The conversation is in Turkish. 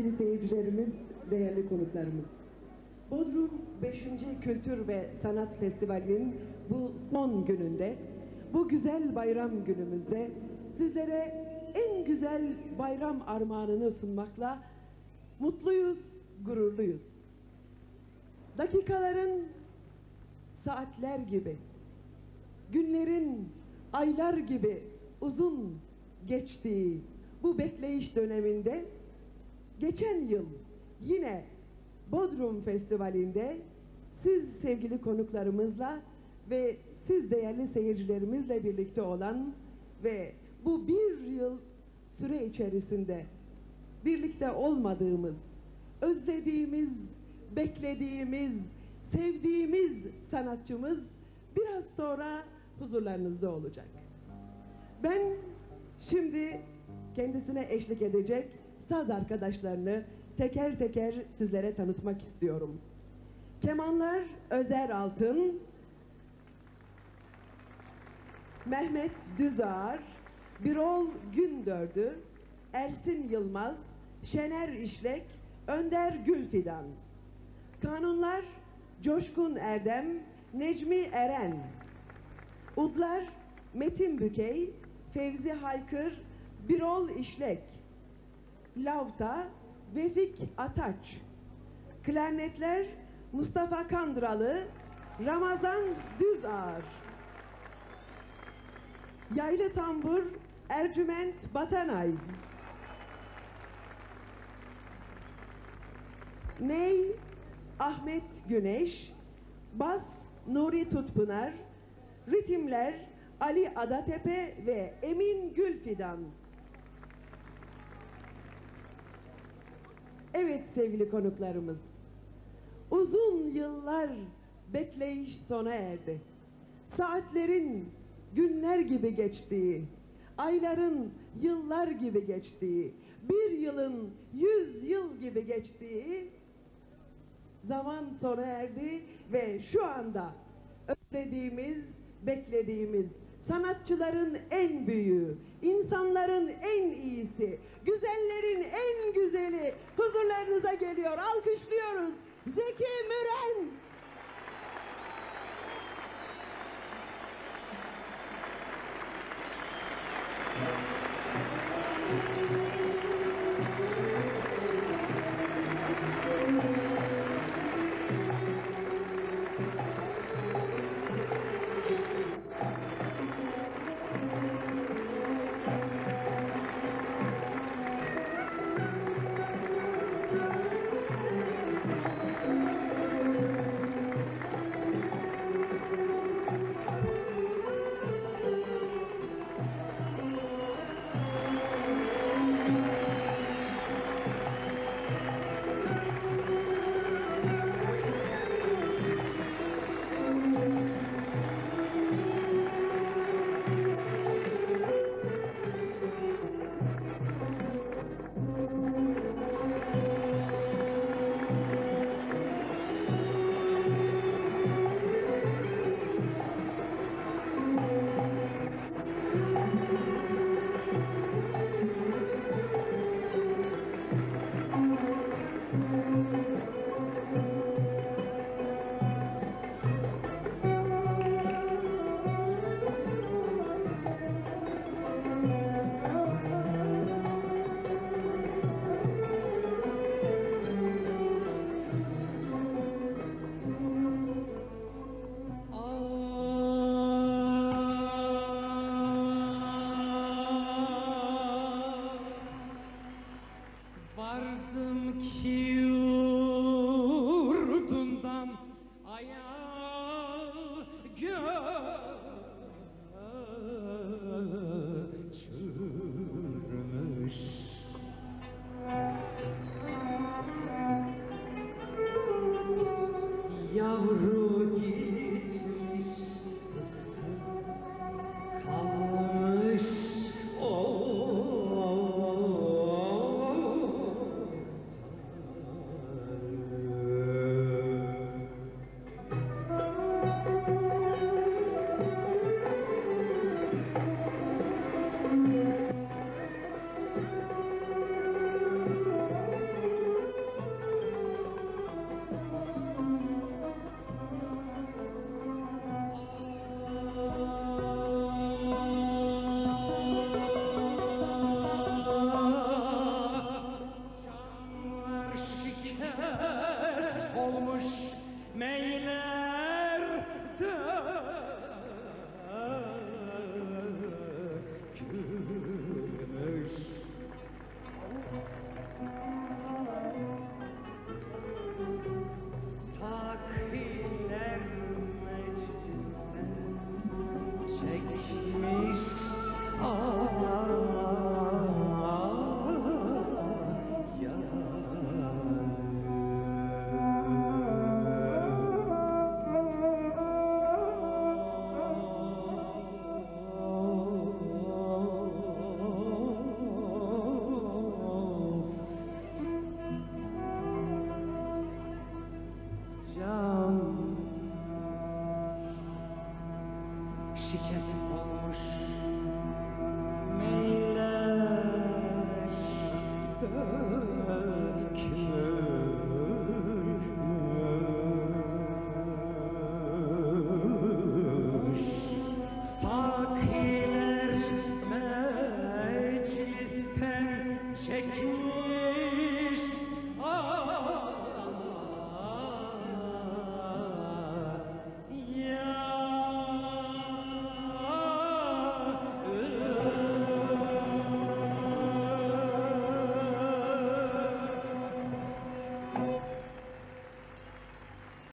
sevgili seyircilerimiz, değerli konuklarımız. Bodrum 5. Kültür ve Sanat Festivali'nin bu son gününde, bu güzel bayram günümüzde sizlere en güzel bayram armağanını sunmakla mutluyuz, gururluyuz. Dakikaların saatler gibi, günlerin aylar gibi uzun geçtiği bu bekleyiş döneminde geçen yıl yine Bodrum Festivali'nde siz sevgili konuklarımızla ve siz değerli seyircilerimizle birlikte olan ve bu bir yıl süre içerisinde birlikte olmadığımız, özlediğimiz, beklediğimiz, sevdiğimiz sanatçımız biraz sonra huzurlarınızda olacak. Ben şimdi kendisine eşlik edecek saz arkadaşlarını teker teker sizlere tanıtmak istiyorum. Kemanlar Özer Altın, Mehmet Düzağar, Birol Gündördü, Ersin Yılmaz, Şener İşlek, Önder Gülfidan. Kanunlar Coşkun Erdem, Necmi Eren. Udlar Metin Bükey, Fevzi Haykır, Birol İşlek. Lavta Vefik Ataç. Klarnetler Mustafa Kandıralı, Ramazan Düzağar. Yaylı tambur Ercüment Batanay. Ney Ahmet Güneş, bas Nuri Tutpınar, ritimler Ali Adatepe ve Emin Gülfidan. Evet sevgili konuklarımız, uzun yıllar bekleyiş sona erdi. Saatlerin günler gibi geçtiği, ayların yıllar gibi geçtiği, bir yılın 100 yıl gibi geçtiği zaman sona erdi ve şu anda özlediğimiz, beklediğimiz sanatçıların en büyüğü, insanların en iyisi, güzellerin en güzeli huzurlarınıza geliyor. Alkışlıyoruz. Zeki Müren. şikest olmuş meyleştim.